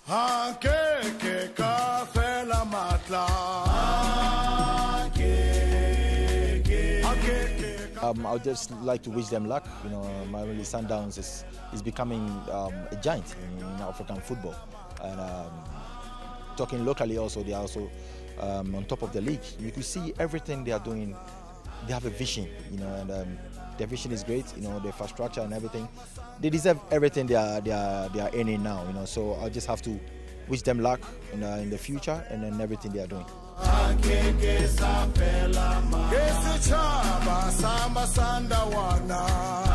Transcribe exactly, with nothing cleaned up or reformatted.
Um, I would just like to wish them luck. You know, Mamelodi Sundowns is is becoming um, a giant in, in African football, and um, talking locally also, they are also um, on top of the league. You can see everything they are doing. They have a vision, you know, and um, their vision is great. You know, the infrastructure and everything. They deserve everything they are they are they are earning now. You know, so I just have to wish them luck in, uh, in the future and then everything they are doing. Samba Sanda Wana